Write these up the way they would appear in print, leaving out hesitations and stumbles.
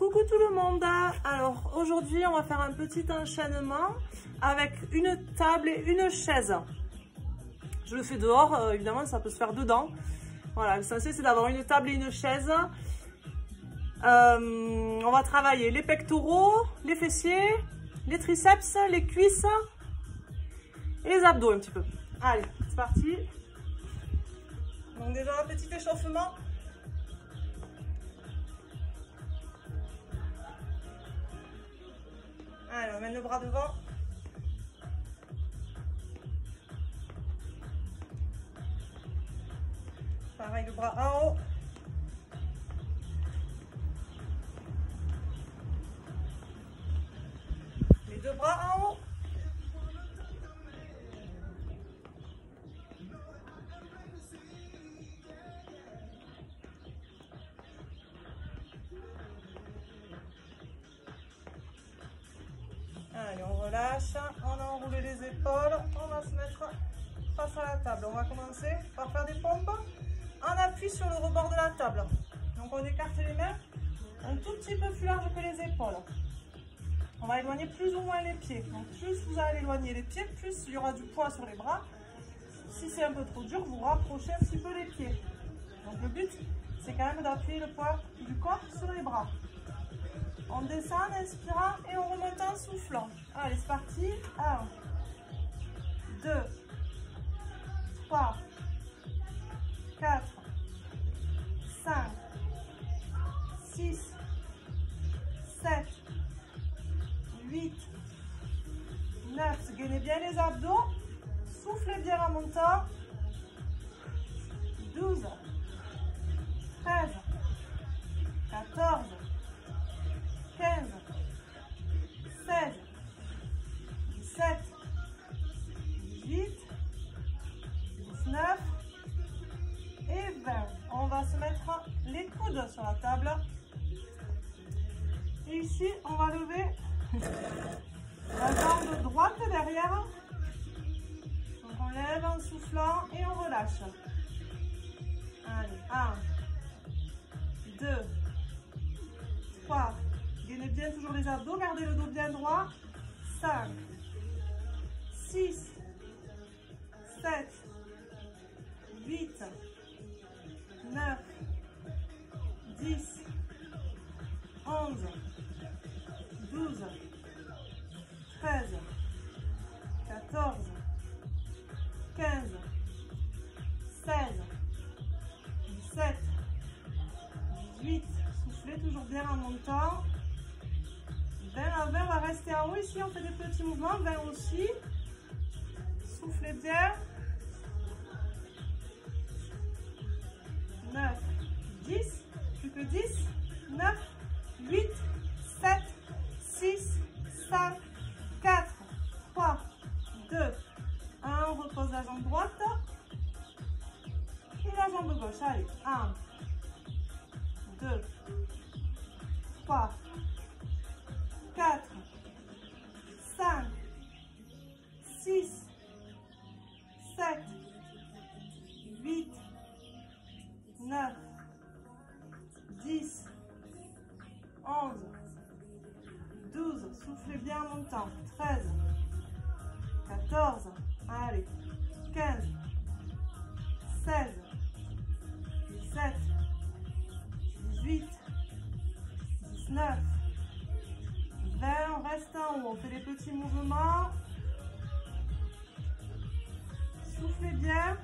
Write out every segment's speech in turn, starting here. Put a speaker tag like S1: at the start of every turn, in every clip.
S1: Coucou tout le monde. Alors aujourd'hui on va faire un petit enchaînement avec une table et une chaise. Je le fais dehors, évidemment ça peut se faire dedans. Voilà, l'essentiel c'est d'avoir une table et une chaise. On va travailler les pectoraux, les fessiers, les triceps, les cuisses et les abdos un petit peu. Allez, c'est parti. Donc déjà un petit échauffement. Allez, on mène le bras devant. Pareil, le bras en haut. Les deux bras en haut. Allez, on relâche, on enroule les épaules, on va se mettre face à la table. On va commencer par faire des pompes en appui sur le rebord de la table. Donc on écarte les mains un tout petit peu plus large que les épaules. On va éloigner plus ou moins les pieds. Donc plus vous allez éloigner les pieds, plus il y aura du poids sur les bras. Si c'est un peu trop dur, vous rapprochez un petit peu les pieds. Donc le but, c'est quand même d'appuyer le poids du corps sur les bras. On descend en inspirant et on remonte en soufflant. Allez, c'est parti. 1, 2, 3, 4, 5, 6, 7, 8, 9. Gainez bien les abdos. Soufflez bien en montant. 12, 13, 14, 15, 16, 17, 18, 19 et 20. On va se mettre les coudes sur la table. Et ici, on va lever la jambe droite derrière. Donc on lève en soufflant et on relâche. Allez, 1, 2, 3, gainez bien toujours les abdos, gardez le dos bien droit. 5, 6, 7, 8, 9, 10, 11, 12, 13, 14, 15, 16, 17, 18, soufflez toujours bien en montant. 20 à 20, on va rester en haut ici, on fait des petits mouvements, 20 aussi. Soufflez bien. 9, 10, plus que 10, 9, 8, 7, 6, 5, 4, 3, 2, 1, on repose la jambe droite et la jambe gauche. Allez, 1, 2, 3, 4, 5, 6, 7, 8, 9, 10, 11, 12, soufflez bien en montant, 13, 14, allez, 15, 16, 17, 18, 19, 20, on reste en haut, on fait des petits mouvements. Soufflez bien.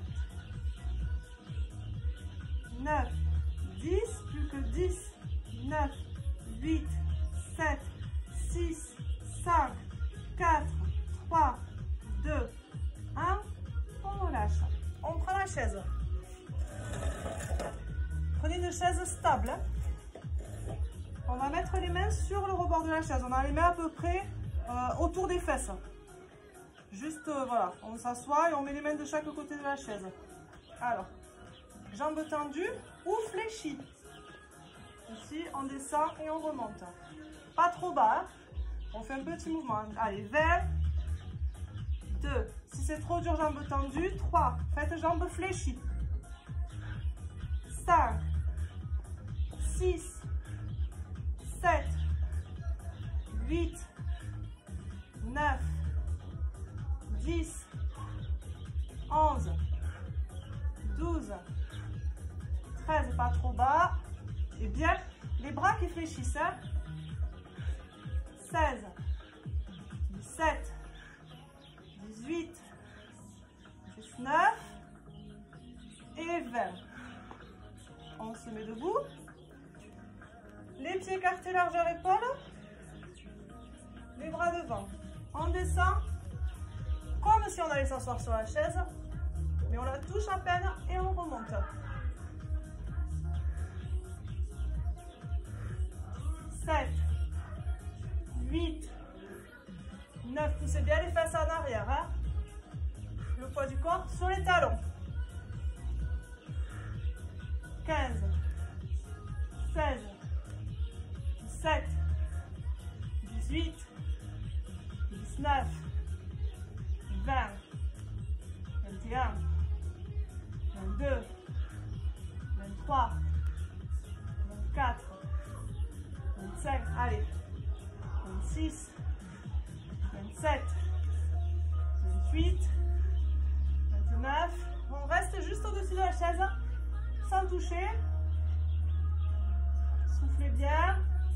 S1: 9, 10, plus que 10, 9, 8, 7, 6, 5, 4, 3, 2, 1, on relâche. On prend la chaise. Prenez une chaise stable. On va mettre les mains sur le rebord de la chaise. On a les mains à peu près autour des fesses. Juste, voilà, on s'assoit et on met les mains de chaque côté de la chaise. Alors, jambes tendues ou fléchies. Ici, on descend et on remonte. Pas trop bas. On fait un petit mouvement. Allez, 20, 2. Si c'est trop dur, jambes tendues. 3. Faites jambes fléchies. 5, 6, 7, 8, 9, 10, 11, 12, 13, pas trop bas. Et bien, les bras qui fléchissent. Hein? 16, 17, 18, 19 et 20. On se met debout. Les pieds écartés largeur épaule. Les bras devant. On descend comme si on allait s'asseoir sur la chaise. Mais on la touche à peine et on remonte. 7, 8, 9. Poussez bien les fesses en arrière. Hein? Le poids du corps sur les talons. 15, 16, 17, 18, 19, 20, 21, 22, 23, 24, 25, allez, 26, 27, 28, 29. On reste juste au-dessus de la chaise, sans toucher. Soufflez bien.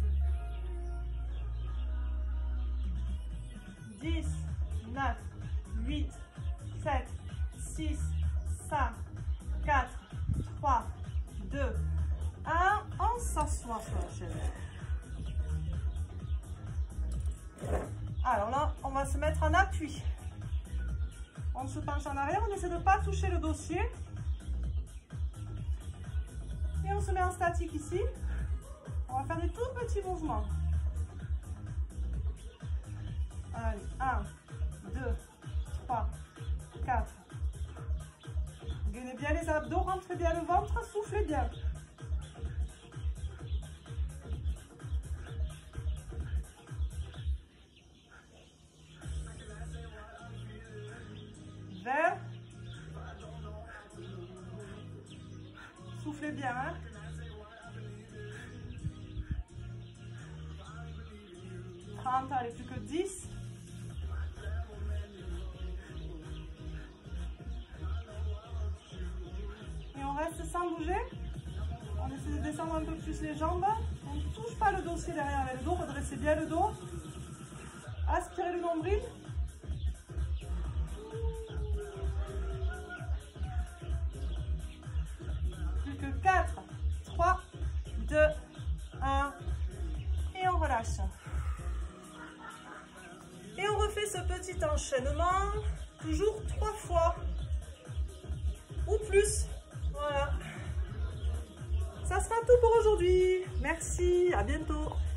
S1: 10, 9, 8, 7, 6, 5, 4, 3, 2, 1. On s'assoit sur la chaise. Alors là, on va se mettre en appui. On se penche en arrière, on essaie de ne pas toucher le dossier. Et on se met en statique ici. On va faire des tout petits mouvements. Allez, 1, 2, 3, 4. Gainez bien les abdos, rentrez bien le ventre, soufflez bien. 20. Soufflez bien, hein? 30, allez, plus que 10. Et on reste sans bouger. On essaie de descendre un peu plus les jambes. On ne touche pas le dossier derrière avec le dos. Redressez bien le dos. Aspirez le nombril. Plus que 4, 3, 2, 1. Et on relâche. Et on refait ce petit enchaînement, toujours 3 fois ou plus. Voilà. Ça sera tout pour aujourd'hui. Merci, à bientôt.